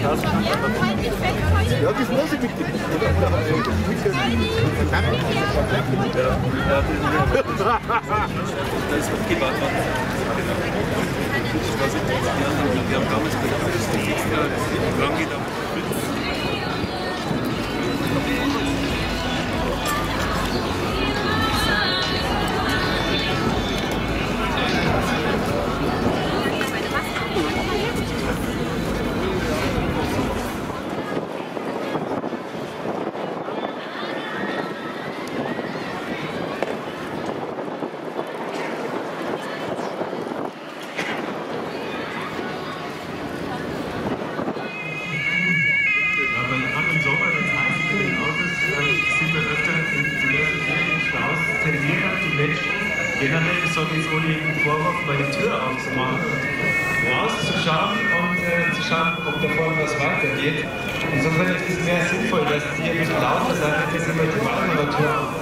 Ja, das muss ich mit dem. Da ist abgebaut worden. Wir haben damals bei der Küste extra lang gedacht. Generell sage ich ohne jeden Vorwurf, mal die Tür aufzumachen und rauszuschauen und zu schauen, ob da vorne was weitergeht. Insofern ist es mehr sinnvoll, dass die ein bisschen lauter sein, wenn sie mal die Tür aufmachen.